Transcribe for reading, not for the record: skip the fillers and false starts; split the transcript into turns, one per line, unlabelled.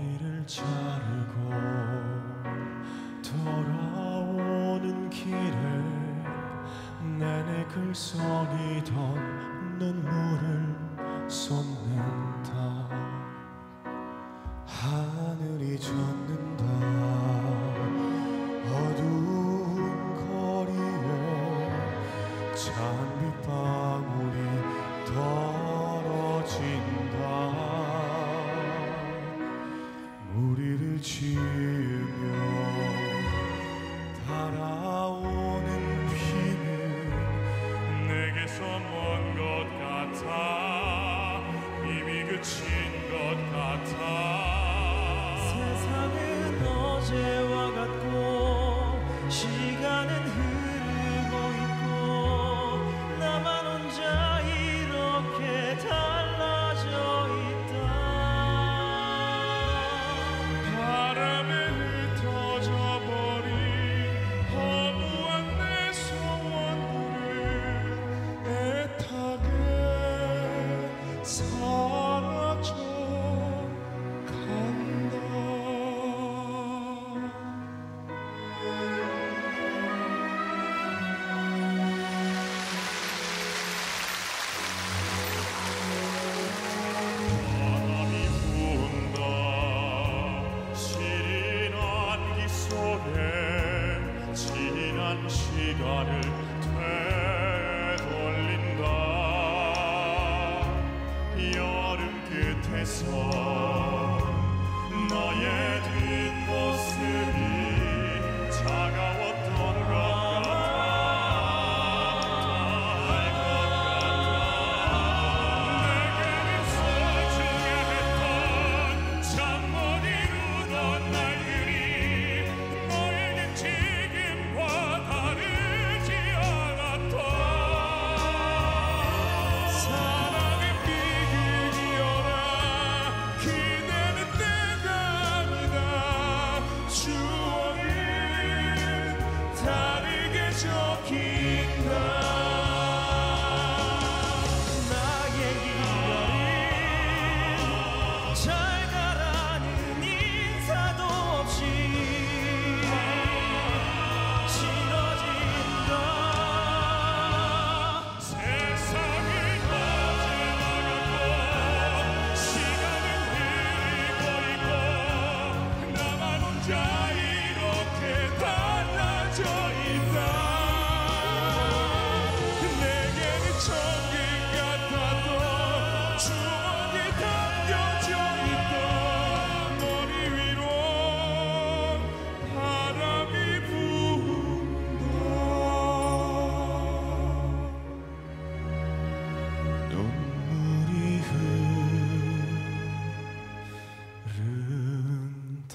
머리를 자르고 돌아오는 길을 내내 글썽이던 눈물을 쏟는다. 하늘이 젖는다. 어두운 거리에 찬빗방울이 떨어진다. 무리를 지으며 달아오는 비는 내게서 먼 것 같아. 이미 그친 것 같아.
세상은 어제와 같고 시간은 흐르고 있고 나만 혼자 이렇게 달라져 있다.
바람에 흩어져 버린 허무한 내 소원들을 애타게 사라져 간다. 바람이 분다. 시린 안기 속에 지난 시간을 되돌린다. 여름 끝에서 너의 뒷모습이 차가웠던 것 같아. 내게는 소중해 했던 잠 못 이루던 날들이 너에겐 지금과 다르지 않았다. 사랑의 비극이여라. 그대는 내가 아니다. 추억은 다르게 적힌다.
나의 이별은 잘 가라는 인사도 없이 싫어진다.
세상은 어제와 같고 시간은 흐르고 있고 나만 혼자 이렇게 달라져 있다. 내게는 천국 같았던 추억이 담겨져 있다. 머리 위로 바람이 분다. 눈물이 흐른다.